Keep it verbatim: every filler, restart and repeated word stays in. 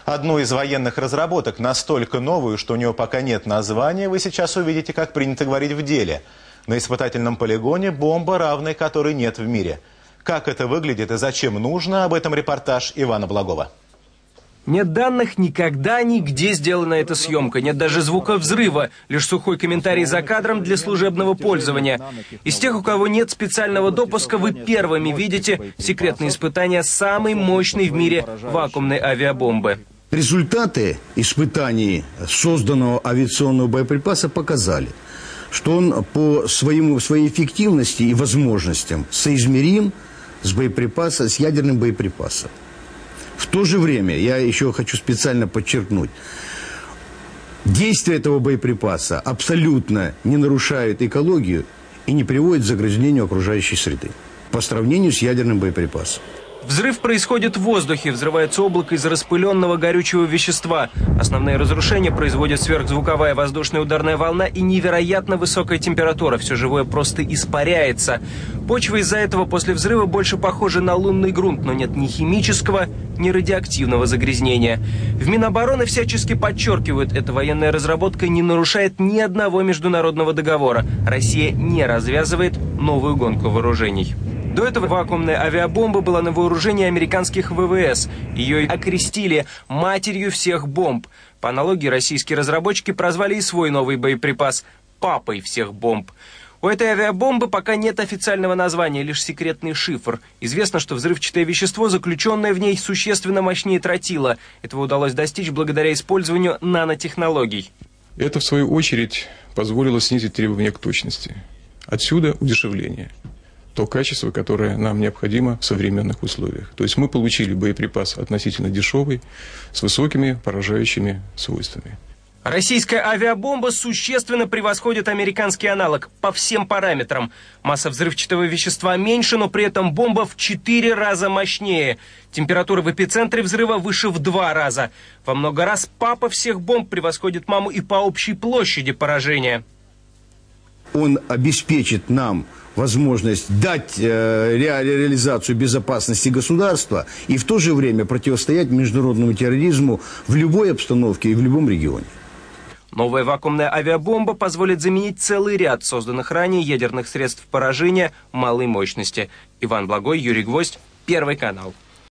Одну из военных разработок, настолько новую, что у нее пока нет названия, вы сейчас увидите, как принято говорить в деле. На испытательном полигоне бомба, равной которой нет в мире. Как это выглядит и зачем нужно, об этом репортаж Ивана Благова. Нет данных, никогда, нигде сделана эта съемка. Нет даже звука взрыва, лишь сухой комментарий за кадром для служебного пользования. Из тех, у кого нет специального допуска, вы первыми видите секретные испытания самой мощной в мире вакуумной авиабомбы. Результаты испытаний созданного авиационного боеприпаса показали, что он по своему, своей эффективности и возможностям соизмерим с, боеприпаса, с ядерным боеприпасом. В то же время, я еще хочу специально подчеркнуть, действие этого боеприпаса абсолютно не нарушает экологию и не приводит к загрязнению окружающей среды по сравнению с ядерным боеприпасом. Взрыв происходит в воздухе, взрывается облако из распыленного горючего вещества. Основные разрушения производят сверхзвуковая воздушная ударная волна и невероятно высокая температура. Все живое просто испаряется. Почва из-за этого после взрыва больше похожа на лунный грунт, но нет ни химического, ни радиоактивного загрязнения. В Минобороны всячески подчеркивают, эта военная разработка не нарушает ни одного международного договора. Россия не развязывает новую гонку вооружений. До этого вакуумная авиабомба была на вооружении американских ВВС. Ее окрестили матерью всех бомб. По аналогии российские разработчики прозвали и свой новый боеприпас папой всех бомб. У этой авиабомбы пока нет официального названия, лишь секретный шифр. Известно, что взрывчатое вещество, заключенное в ней, существенно мощнее тротила. Этого удалось достичь благодаря использованию нанотехнологий. Это, в свою очередь, позволило снизить требования к точности. Отсюда удешевление. То качество, которое нам необходимо в современных условиях. То есть мы получили боеприпас относительно дешевый, с высокими поражающими свойствами. Российская авиабомба существенно превосходит американский аналог по всем параметрам. Масса взрывчатого вещества меньше, но при этом бомба в четыре раза мощнее. Температура в эпицентре взрыва выше в два раза. Во много раз папа всех бомб превосходит маму и по общей площади поражения. Он обеспечит нам возможность дать э, ре, реализацию безопасности государства и в то же время противостоять международному терроризму в любой обстановке и в любом регионе. Новая вакуумная авиабомба позволит заменить целый ряд созданных ранее ядерных средств поражения малой мощности. Иван Благой, Юрий Гвоздь, Первый канал.